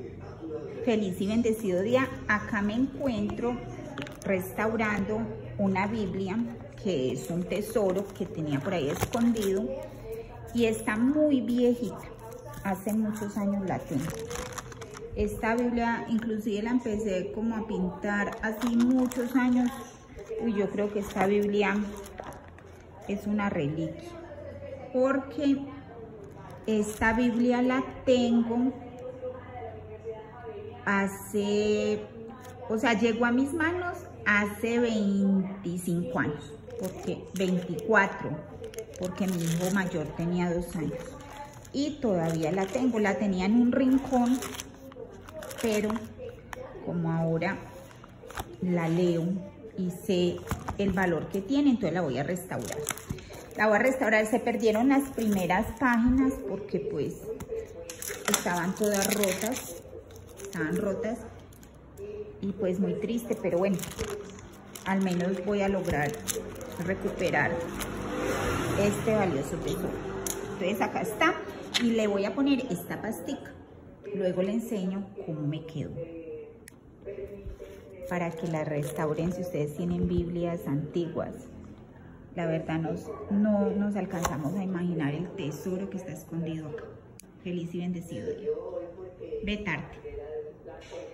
Feliz y bendecido día. Acá me encuentro restaurando una Biblia que es un tesoro que tenía por ahí escondido y está muy viejita. Hace muchos años la tengo. Esta Biblia inclusive la empecé como a pintar hace muchos años. Uy, yo creo que esta Biblia es una reliquia, porque esta Biblia la tengo llegó a mis manos hace 25 años, porque 24, porque mi hijo mayor tenía 2 años y todavía la tengo. La tenía en un rincón, pero como ahora la leo y sé el valor que tiene, entonces la voy a restaurar. Se perdieron las primeras páginas porque pues estaban todas rotas. Estaban rotas y pues muy triste, pero bueno, al menos voy a lograr recuperar este valioso tesoro. Entonces acá está y le voy a poner esta pastica. Luego le enseño cómo me quedó para que la restauren si ustedes tienen Biblias antiguas. La verdad no nos alcanzamos a imaginar el tesoro que está escondido acá. Feliz y bendecido día. Betarte.